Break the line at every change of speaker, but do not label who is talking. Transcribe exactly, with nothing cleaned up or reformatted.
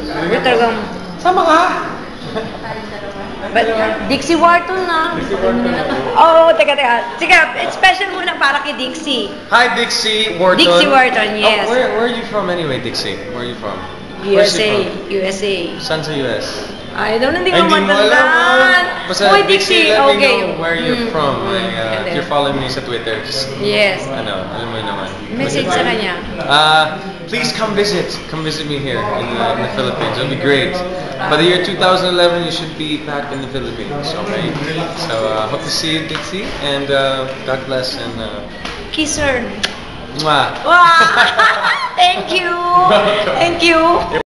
Hindi talagang...
Sama ka?
But, Dixie Wharton na.
Dixie Wharton.
Oo, oh, teka, teka. Sige, special muna para kay Dixie.
Hi, Dixie Wharton.
Dixie Wharton, yes.
Oh, where, where are you from anyway, Dixie? Where are you from?
U S A, U S A.
Saan sa U S?
I don't know, hindi
Ay,
ko
hindi mo
matandaan.
alam. Basta,
Uy,
Dixie,
Dixie,
let
okay.
me know where you're
Mm,
from.
mm,
Like, uh,
and
if you're following me sa Twitter, just,
Yes.
ano, alam mo yun naman.
Message sa kanya.
Uh, please come visit. Come visit me here in the, in the Philippines. It'll be great. By the year two thousand eleven, you should be back in the Philippines, okay? So, uh, hope to see you, Dixie, and uh, God bless, and uh,
Kiss her.
mwah.
Wow! Thank you! Thank you!